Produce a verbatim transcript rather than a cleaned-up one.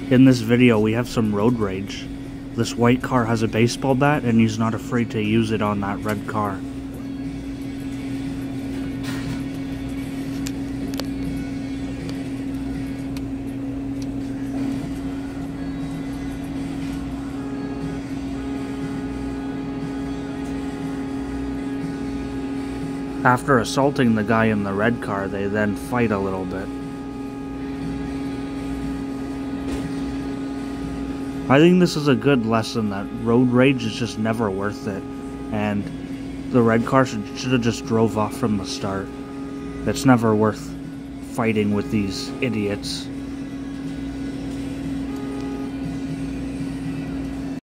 In this video, we have some road rage. This white car has a baseball bat, and he's not afraid to use it on that red car. After assaulting the guy in the red car, they then fight a little bit. I think this is a good lesson that road rage is just never worth it, and the red car should, should have just drove off from the start. It's never worth fighting with these idiots.